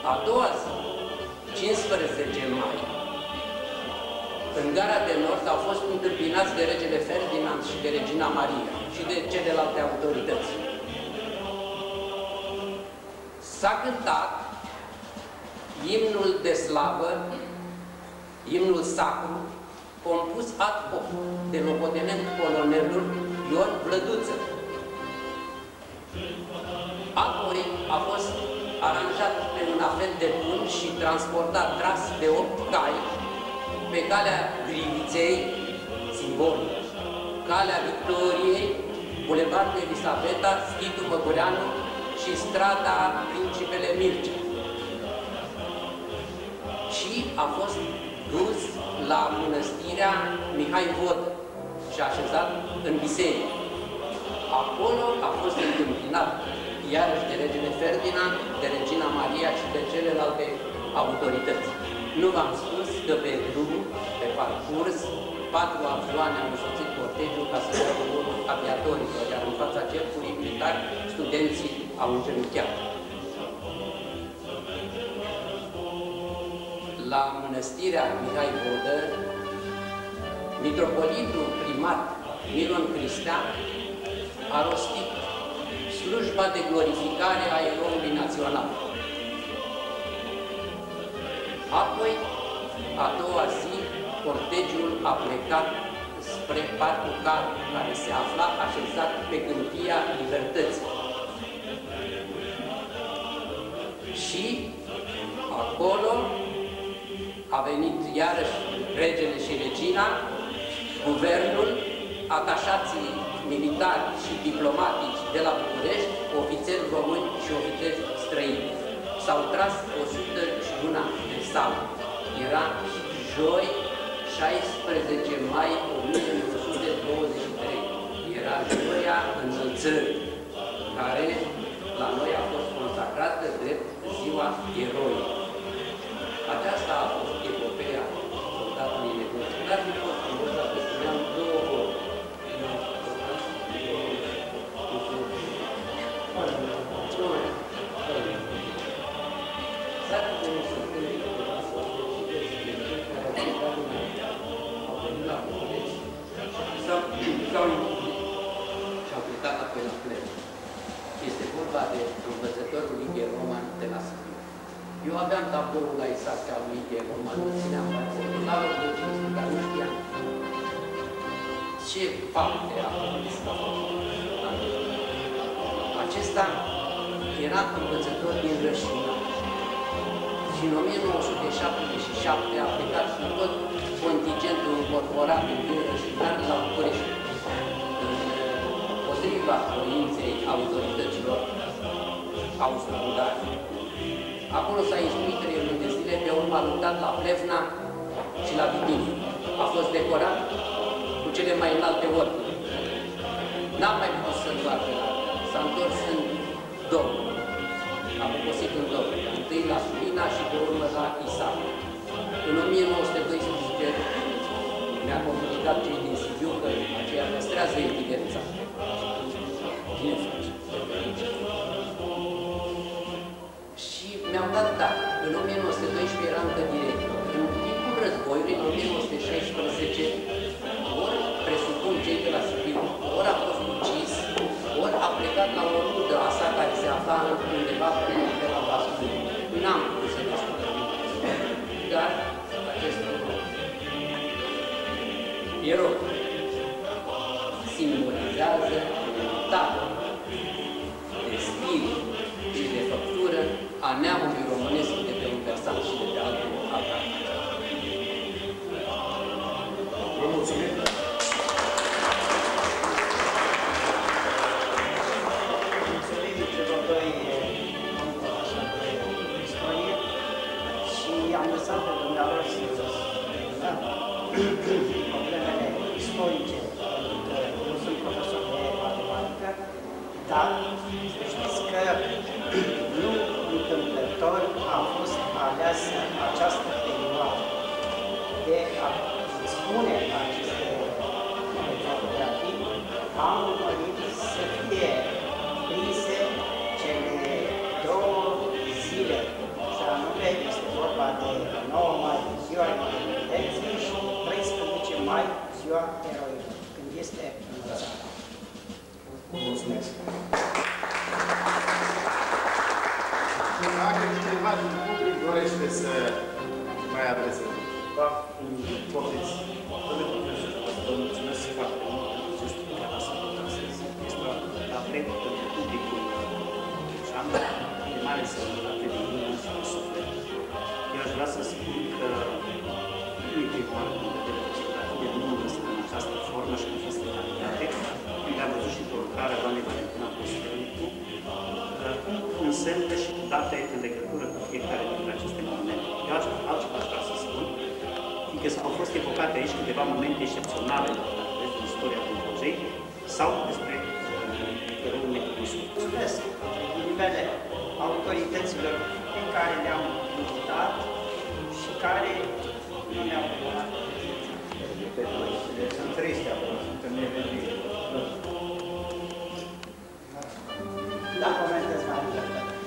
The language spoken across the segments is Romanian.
A doua zi, 15 mai, în Gara de Nord au fost întâmpinați de regele Ferdinand și de regina Maria și de celelalte autorități. S-a cântat imnul de slavă, imnul sacru, compus ad hoc de locotenent colonelul Ion Vlăduță. Apoi a fost aranjat pe un afet de bun și transportat tras de 8 cai pe calea Griviței, simbolic, calea Victoriei, bulevardul Elisabeta, Schitul Măgureanu și strada Principele Mircea. Și a fost dus la mănăstirea Mihai Vodă și așezat în biserică. Acolo a fost întâmpinat iarăși de regele Ferdinand, de regina Maria și de celelalte autorități. Nu v-am spus că pe drum, pe parcurs, 4 avioane au însoțit cortegiul ca să dea drumul aviatorilor, iar în fața cercului militar, studenții au îngenunchiat. La mănăstirea Mihai Vodă, mitropolitul primat Miron Cristean a rostit slujba de glorificare a eroului național. Apoi, a doua zi, cortegiul a plecat spre Parcul Cal, care se afla așezat pe Câmpia Libertății. Și acolo a venit iarăși regele și regina, guvernul, atașații militari și diplomatici de la București, ofițeri români și ofițeri străini. S-au tras 101 de sală. Era joi, 16 mai 1923. Era joia înălțării, care la noi a fost consacrată drept ziua eroilor. Aceasta a fost epopeea soldatului nebun. Dar nu fost frumos dacă spuneam 2 ori. Și-au plecat apoi la plen. Este vorba de învățătorul Ighe Roman de la Sibiu. Eu aveam tabloul la Isaacea lui Ighe Roman, îl țineam la loc de cinste, dar nu știam ce fapte a făcut. Acesta era învățător din Rășina și în 1977 a plecat cu tot contingentul încorporat din Rășina la București, împotriva voinței autorităților austro-ungare. Acolo s-a instruit 3 luni de zile, pe urmă a luptat la Plevna și la Vitin. A fost decorat cu cele mai înalte ordini. N-a mai putut să întoarcă. S-a întors în Domnul. A poposit în Domnul. Întâi la Sulina și pe urmă la Isaac. În 1912 mi-a comunicat cei din Sibiu că aceea păstrează evidența. Bine face. Și mi-au dat date. În 1912 era încă director. În timpul războiului, în 1916, ori presupun cei de la Sibiu, ori a fost ucis, ori a plecat la o rudă a sa care se afla undeva pe la Vasul. N-am putut să descoperim. Dar acest lucru erou simbolizează unitate de spirit și de făptură a neamului românesc de pe un versant și de pe altul altar. Vă mulțumim! Mulțumim celor doi istorie și am lăsat pe dumneavoastră problemele istorice, pentru că eu sunt profesor de matematică, dar știți că nu întâmplător a fost aleasă această perioadă de a spune aceste fotografii. Am urmărit să fie prinse cele 2 zile, și mare public dorește să mai adreseze. Poftiți. Domnule profesor, vă mulțumesc foarte mult pentru gestul pe care să adresez. Este la drept pentru publicul Mureșan, de mare sănătate de inimă și de suflet. Eu aș vrea să spun că nu e prima oară când vedem fotografie numeroase în această formă și în această calitate. Le-am văzut și pe lucrarea doamnei Valentina Postenicu, cu însemne și cu date în legătură cu fiecare dintre aceste momente. Eu altceva aș vrea să spun, fiindcă au fost evocate aici câteva momente excepționale din istoria Domnului sau despre răul necunoscut. Mulțumesc numele autorităților pe care le-am invitat și care nu ne-au luat. Sunt triste acum, suntem nevenite. Da, comentez mai mult.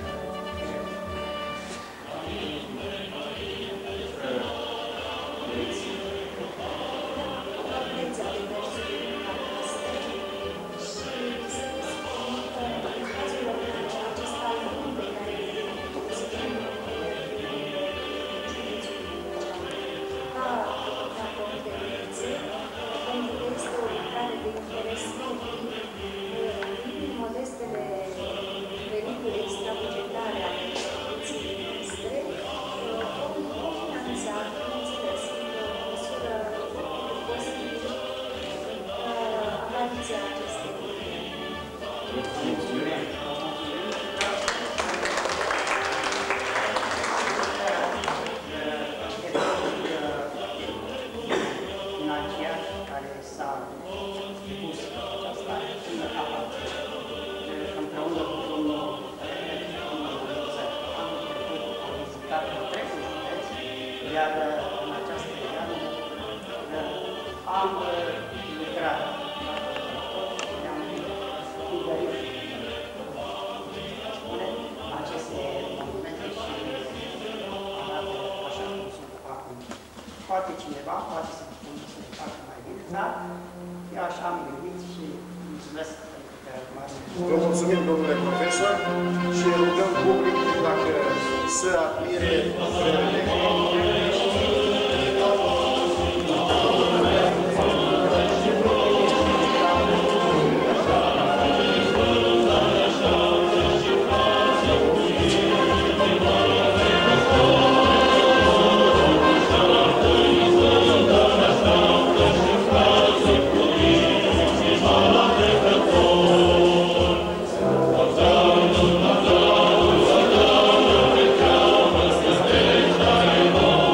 Iar în această perioadă am lucrat, ne-am cumpărit, spune, aceste monumente și arată așa cum sunt acum. Poate cineva, poate să le facă mai bine, dar eu așa am gândit și mulțumesc pentru că m-ați Vă mulțumim, domnule profesor, și rugăm publicul dacă să admire Amen.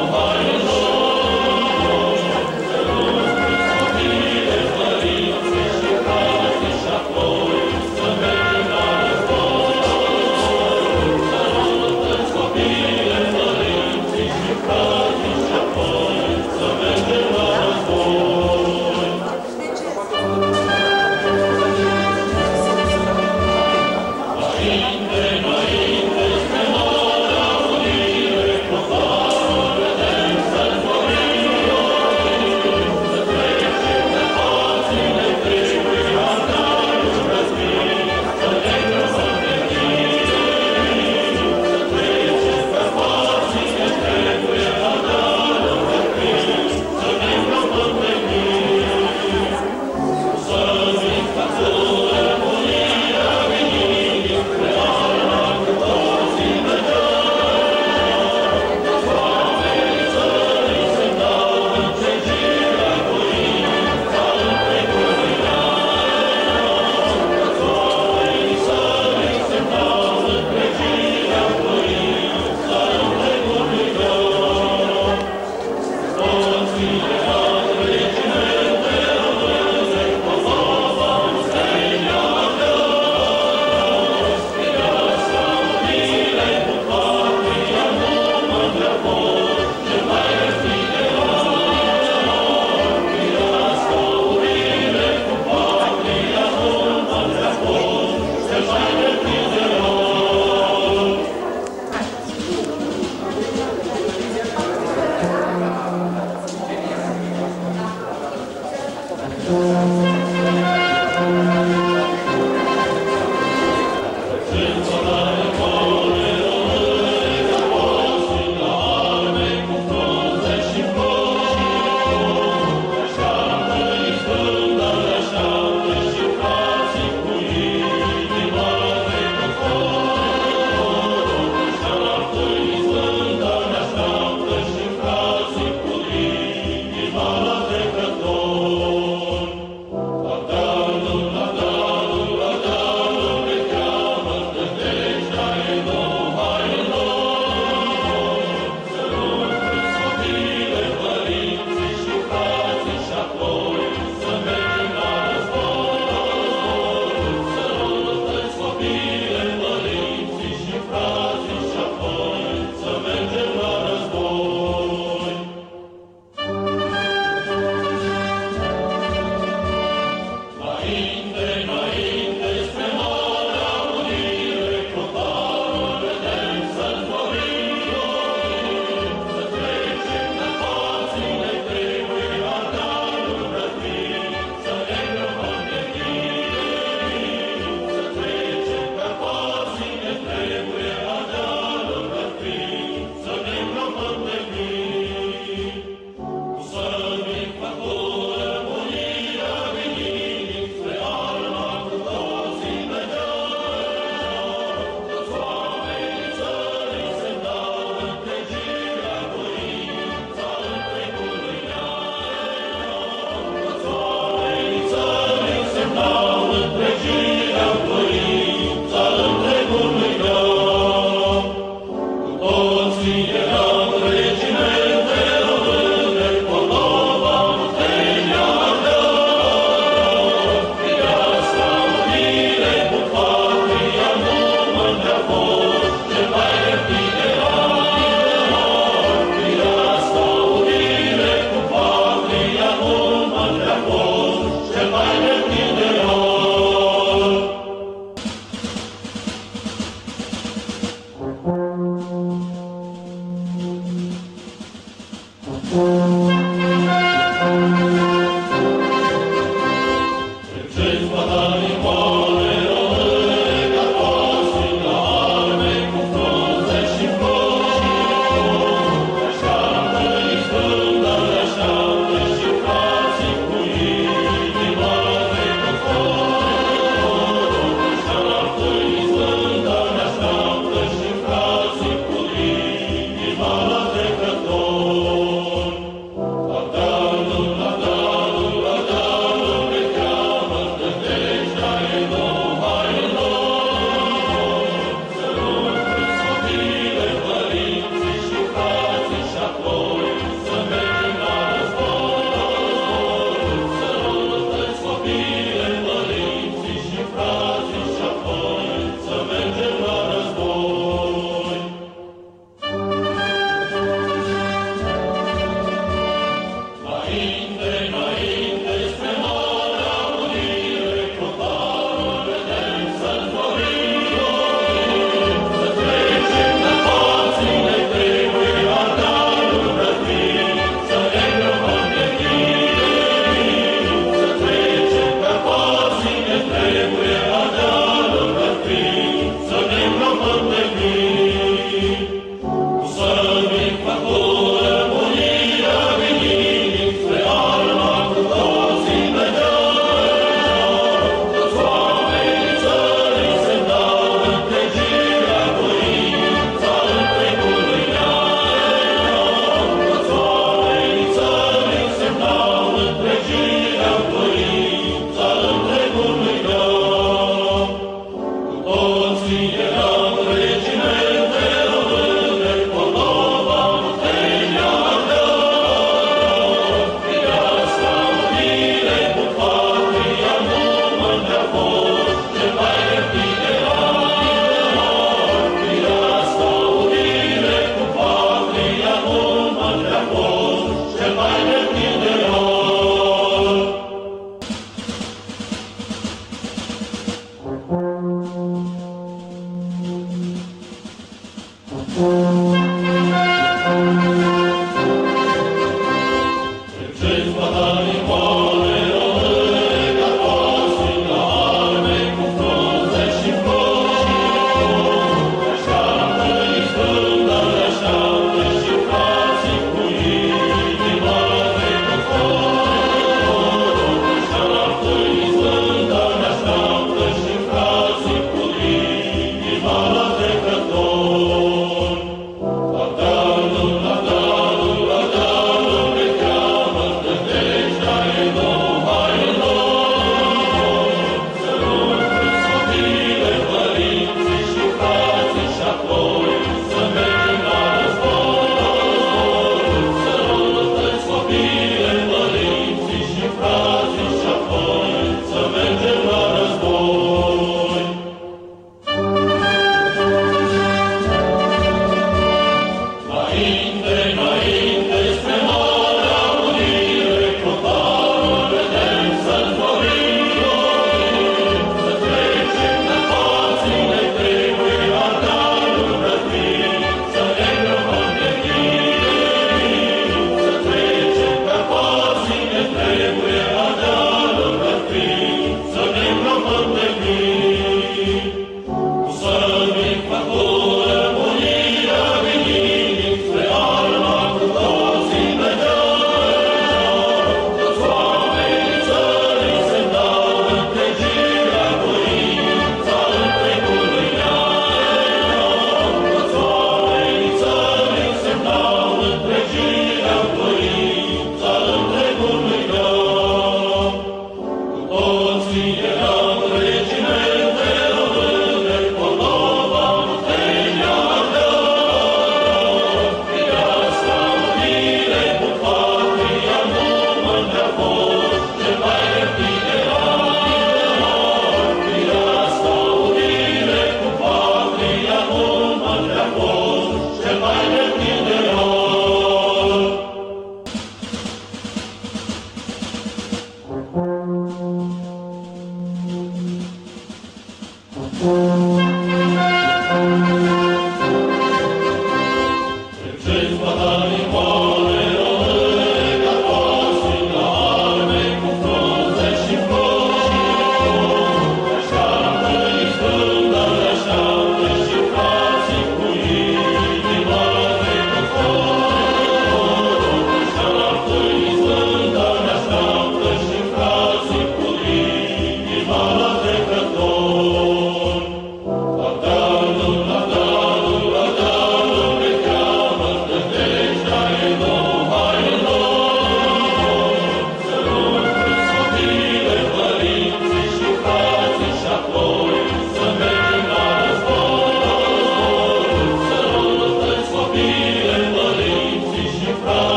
Cel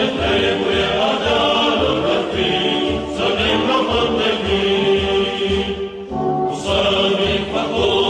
trebuie adealul de fi, să ne îmbrămăm de plin. Să ne facă